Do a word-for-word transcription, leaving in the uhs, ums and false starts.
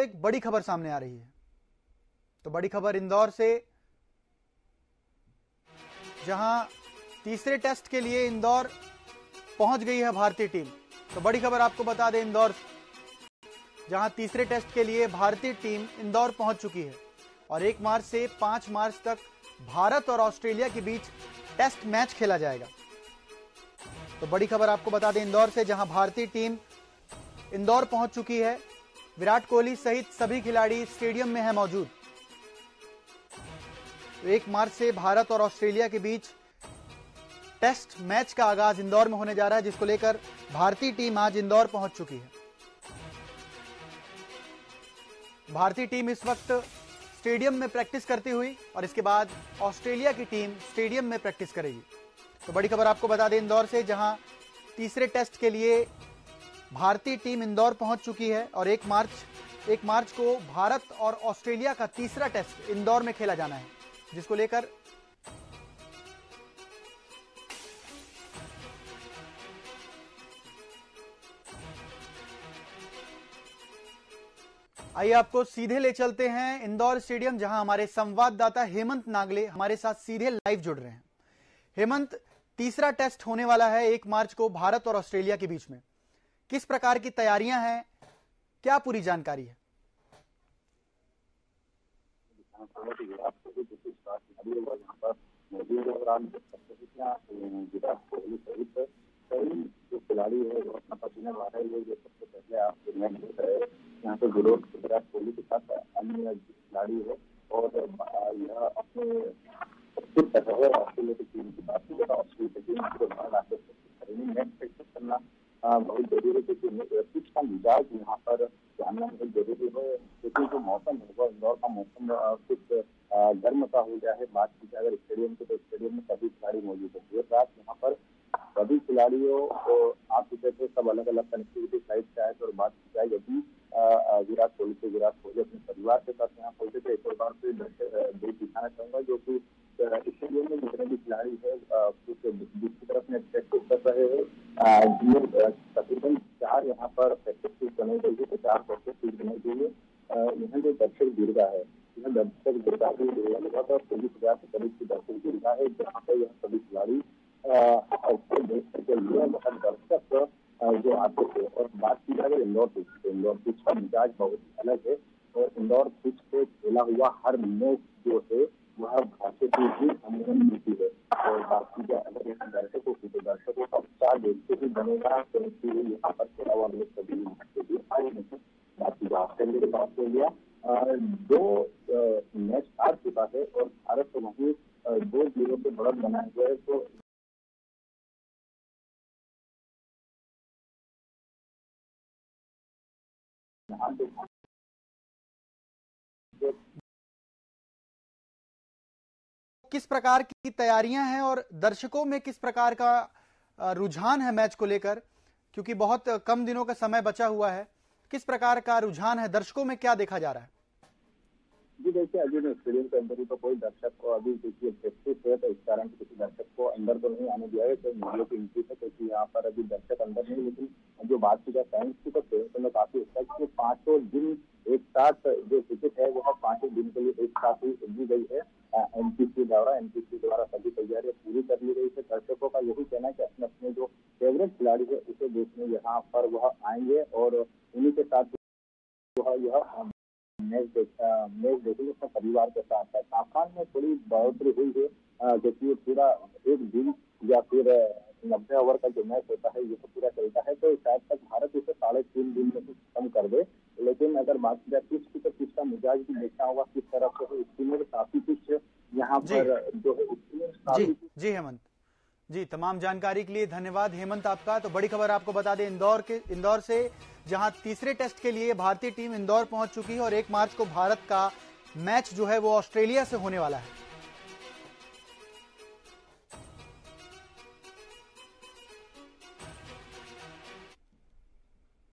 एक बड़ी खबर सामने आ रही है। तो बड़ी खबर इंदौर से, जहां तीसरे टेस्ट के लिए इंदौर पहुंच गई है भारतीय टीम। तो बड़ी खबर आपको बता दें, इंदौर जहां तीसरे टेस्ट के लिए भारतीय टीम इंदौर पहुंच चुकी है और एक मार्च से पांच मार्च तक भारत और ऑस्ट्रेलिया के बीच टेस्ट मैच खेला जाएगा। तो बड़ी खबर आपको बता दें इंदौर से, जहां भारतीय टीम इंदौर पहुंच चुकी है। विराट कोहली सहित सभी खिलाड़ी स्टेडियम में है मौजूद। तो एक मार्च से भारत और ऑस्ट्रेलिया के बीच टेस्ट मैच का आगाज इंदौर में होने जा रहा है, जिसको लेकर भारतीय टीम आज इंदौर पहुंच चुकी है। भारतीय टीम इस वक्त स्टेडियम में प्रैक्टिस करती हुई और इसके बाद ऑस्ट्रेलिया की टीम स्टेडियम में प्रैक्टिस करेगी। तो बड़ी खबर आपको बता दें इंदौर से, जहां तीसरे टेस्ट के लिए भारतीय टीम इंदौर पहुंच चुकी है और एक मार्च एक मार्च को भारत और ऑस्ट्रेलिया का तीसरा टेस्ट इंदौर में खेला जाना है, जिसको लेकर आइए आपको सीधे ले चलते हैं इंदौर स्टेडियम, जहां हमारे संवाददाता हेमंत नागले हमारे साथ सीधे लाइव जुड़ रहे हैं। हेमंत, तीसरा टेस्ट होने वाला है एक मार्च को भारत और ऑस्ट्रेलिया के बीच में। किस प्रकार की तैयारियां हैं, क्या पूरी जानकारी है? विराट कोहली सहित कई जो खिलाड़ी है वो अपना पसीना बहा रहे हैं। जो सबसे पहले आप मैच देख रहे हैं, यहाँ पे विराट विराट कोहली के साथ अन्य खिलाड़ी है और यह अपने ऑस्ट्रेलिया की टीम की बात की जाए, ऑस्ट्रेलिया की टीम को बाहर आकर मैच प्रैक्टिस करना बहुत जरूरी है, क्योंकि पिच का मिजाज यहाँ पर जानना बहुत जरूरी है। क्योंकि जो मौसम होगा, इंदौर का मौसम कुछ गर्म का हो गया है। बात की जाए अगर स्टेडियम की, तो स्टेडियम में सभी खिलाड़ी मौजूद है। देर रात यहाँ पर सभी खिलाड़ियों को आप चुके थे, सब अलग अलग कनेक्टिविटी साइट से आए थे। और बात की जाए यदि विराट कोहली से विराट कोहली अपने परिवार के साथ यहाँ पहुंचे थे, एक और बार से देख दिखाना चाहूंगा, जो कि स्टेडियम में जितने भी खिलाड़ी है कुछ दूसरी तरफ में प्रैक्टिस कर रहे हैं। तकरीबन चार यहाँ पर प्रैक्टिस बनाई गई है, तो चार प्रैक्टिस बनाई गई है। यहाँ जो दर्शक दीर्घा है, यह दर्शक दीर्घा भी लगभग तेईस हजार के करीब की दर्शक दीर्घा है, जहाँ पे यह सभी खिलाड़ी देखने के लिए बहुत दर्शक जो आते थे। और बात की जाए इंदौर पिच, तो इंदौर पिच का मिजाज बहुत अलग है और इंदौर पिच पे खेला हुआ हर मैच जो है वह भाषा की भी अनुभव मिलती है। और बात की जाए अगर यहाँ दर्शकों की, तो दर्शकों का उत्साह देखते ही बनेगा, क्योंकि यहाँ पर खेला हुआ लोग सभी भी आए नहीं। बात की जाए ऑस्ट्रेलिया के ऑस्ट्रेलिया दो मैच हार चुका है और भारत को वहीं दो जीरो से बढ़त बनाए हुए है। तो किस प्रकार की तैयारियां हैं और दर्शकों में किस प्रकार का रुझान है मैच को लेकर, क्योंकि बहुत कम दिनों का समय बचा हुआ है। किस प्रकार का रुझान है, दर्शकों में क्या देखा जा रहा है? जी देखिए, अभी मैं स्टेडियम के अंदर ही, तो कोई दर्शक को अभी देखिए प्रैक्टिस है, तो इस कारण किसी दर्शक को अंदर तो नहीं आने दिया है। तो मीडिया की एंट्री है, क्योंकि यहाँ पर अभी दर्शक अंदर नहीं। लेकिन जो बात की जाए फैंस की, तो फैंस में काफी अच्छा है कि पांचों दिन एक साथ जो टिकट है वह पांचों दिन के लिए एक साथ ही दी गई है एमपीसी द्वारा। एमपीसी द्वारा सभी तैयारियां पूरी कर ली गई है। दर्शकों का यही कहना है कि अपने अपने जो फेवरेट खिलाड़ी है उसे देखने यहाँ पर वह आएंगे और उन्हीं के साथ जो है यह मैच देखा मैच देखेंगे अपने परिवार के साथ। तापमान में थोड़ी बढ़ोतरी हुई है, क्योंकि पूरा एक दिन या फिर नब्बे ओवर का जो मैच होता है ये तो पूरा चलता है, तो शायद तक भारत इसे साढ़े तीन दिन में कम कर दे। लेकिन अगर बात की जाए पिच की, तो पिच का मिजाज भी देखना होगा किस तरफ से है। स्पिनर काफी पिच यहाँ पर जो है स्पिनर जी जी हेमंत जी, तमाम जानकारी के लिए धन्यवाद हेमंत आपका। तो बड़ी खबर आपको बता दें इंदौर के इंदौर से, जहां तीसरे टेस्ट के लिए भारतीय टीम इंदौर पहुंच चुकी है और एक मार्च को भारत का मैच जो है वो ऑस्ट्रेलिया से होने वाला है।